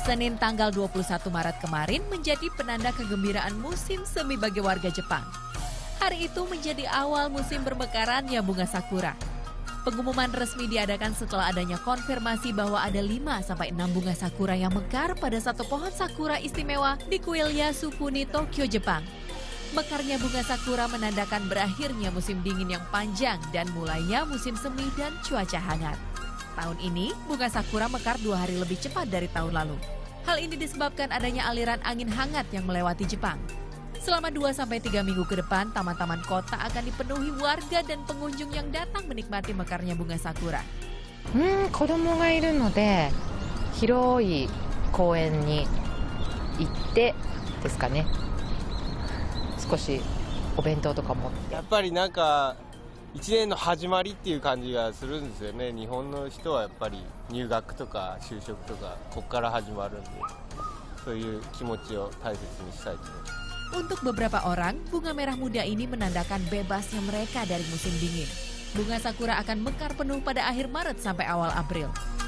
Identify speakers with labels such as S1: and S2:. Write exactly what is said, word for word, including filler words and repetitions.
S1: Senin tanggal dua puluh satu Maret kemarin menjadi penanda kegembiraan musim semi bagi warga Jepang. Hari itu menjadi awal musim bermekarannya bunga sakura. Pengumuman resmi diadakan setelah adanya konfirmasi bahwa ada lima sampai enam bunga sakura yang mekar pada satu pohon sakura istimewa di kuil Yasukuni, Tokyo, Jepang. Mekarnya bunga sakura menandakan berakhirnya musim dingin yang panjang dan mulainya musim semi dan cuaca hangat. Tahun ini, bunga sakura mekar dua hari lebih cepat dari tahun lalu. Hal ini disebabkan adanya aliran angin hangat yang melewati Jepang. Selama dua sampai tiga minggu ke depan, taman-taman kota akan dipenuhi warga dan pengunjung yang datang menikmati mekarnya bunga sakura.
S2: Hmm, 子供がいるので、広い公園に行ってですかね。少しお弁当とかも。
S3: やっぱりなんか一年の始まりっていう感じがするんですよね。日本の人はやっぱり入学とか就職とかここから始まるんで、そういう気持ちを大切にしたいと思います。
S1: Untuk beberapa orang, bunga merah muda ini menandakan bebasnya mereka dari musim dingin. Bunga sakura akan mekar penuh pada akhir Maret sampai awal April.